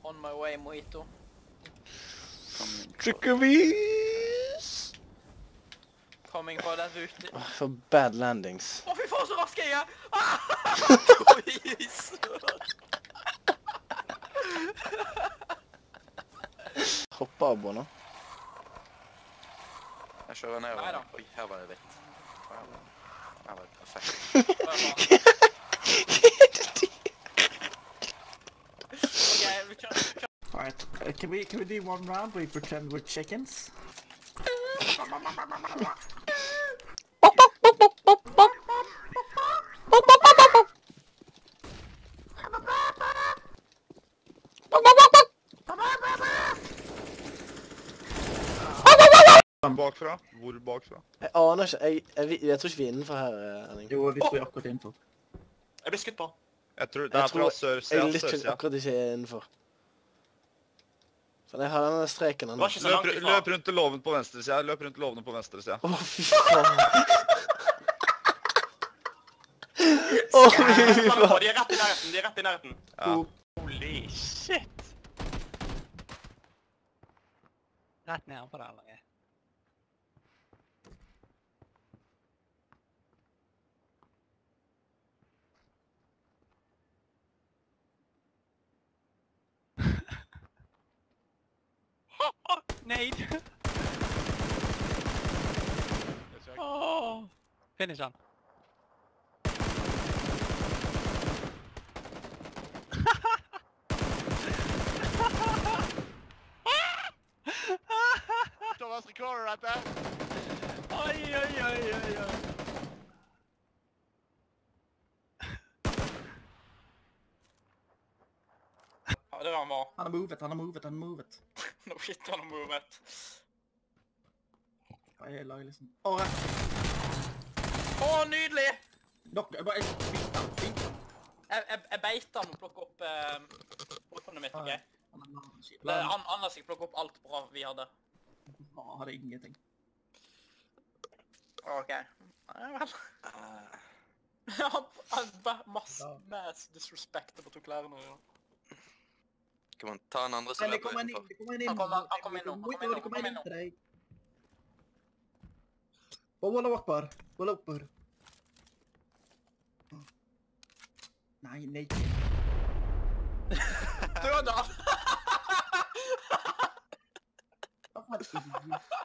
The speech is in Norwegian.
On my way, mojito. Trickeries! Coming for that ute. For bad landings. Å, fy faen, så rask jeg er! Hopper Abo nå. Jeg kjører ned. Neida. Oi, her var det hvitt. Her var det perfekt. Okay, vi kjører. Alright, can we do one round where we pretend we're chickens? Bakfra? Hvor bakfra? Jeg aner ikke. Jeg tror ikke vi er innenfor her, Erling. Jo, vi står akkurat innenfor. Jeg ble skutt på. Jeg tror det Jeg er tror fra sørsida. jeg er litt akkurat ikke innenfor. For jeg har denne streken Det nå. var ikke så langt ifra. Løp rundt til låven på venstre sida. Løp rundt til låvene på venstre sida. Åh, fy faen. Åh, fy faen. De er rett i nærheten, de er rett i nærheten. Ja. Holy shit. Rett ned på det, eller? Nade! Oh! Finish han. Thomas recorder right there. Oi, oi, oi, oi, oi. Ja, det var han var. Han har movet, han har movet, han har movet. No shit, han har movet. Hva er laget liksom? Åh, Å, nydelig! bare bit han. Jeg beiter han og plukker opp våpenet mitt, ok? Han Han Anders skal plukke opp alt bra vi hadde. hadde ingenting. Ok. Ja vel. Mass disrespect på to klærne. Kan man ta en andre som Det løper kommer en utenfor? inn, det kommer en inn. Han kommer inn nå, Det kommer en inn til deg. Wallah Akbar, Wallah Akbar. Nei, nei. Døde han! Hva faen?